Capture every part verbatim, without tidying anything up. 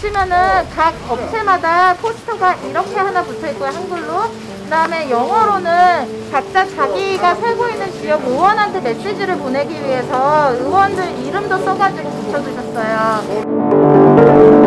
보시면은 각 업체마다 포스터가 이렇게 하나 붙어 있고요, 한글로. 그 다음에 영어로는 각자 자기가 살고 있는 지역 의원한테 메시지를 보내기 위해서 의원들 이름도 써가지고 붙여주셨어요.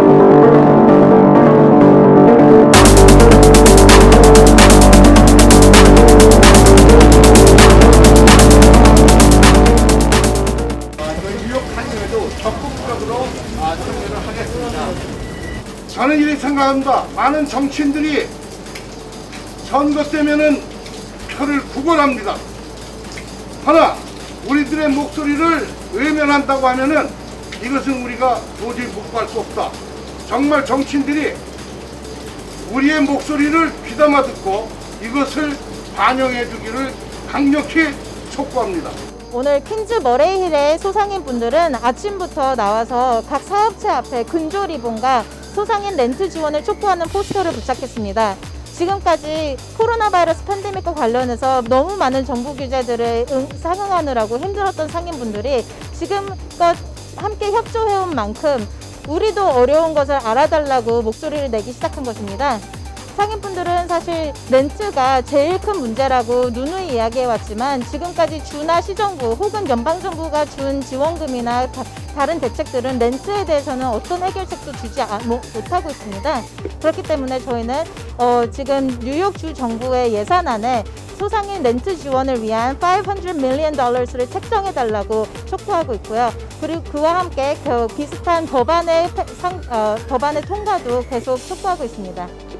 적극적으로 참여를 하겠습니다. 저는 이렇게 생각합니다. 많은 정치인들이 선거 때면은 표를 구걸합니다. 하나, 우리들의 목소리를 외면한다고 하면은 이것은 우리가 도저히 묵과할 수 없다. 정말 정치인들이 우리의 목소리를 귀담아 듣고 이것을 반영해 주기를 강력히 촉구합니다. 오늘 퀸즈 머레이힐의 소상인 분들은 아침부터 나와서 각 사업체 앞에 근조 리본과 소상인 렌트 지원을 촉구하는 포스터를 부착했습니다. 지금까지 코로나 바이러스 팬데믹과 관련해서 너무 많은 정부 규제들을 응, 상응하느라고 힘들었던 상인분들이 지금껏 함께 협조해온 만큼 우리도 어려운 것을 알아달라고 목소리를 내기 시작한 것입니다. 상인분들은 사실 렌트가 제일 큰 문제라고 누누이 이야기해왔지만 지금까지 주나 시정부 혹은 연방정부가 준 지원금이나 다, 다른 대책들은 렌트에 대해서는 어떤 해결책도 주지 아, 뭐, 못하고 있습니다. 그렇기 때문에 저희는 어, 지금 뉴욕주 정부의 예산안에 소상인 렌트 지원을 위한 오백million 달러를 책정해달라고 촉구하고 있고요. 그리고 그와 함께 그 비슷한 법안의, 상, 어, 법안의 통과도 계속 촉구하고 있습니다.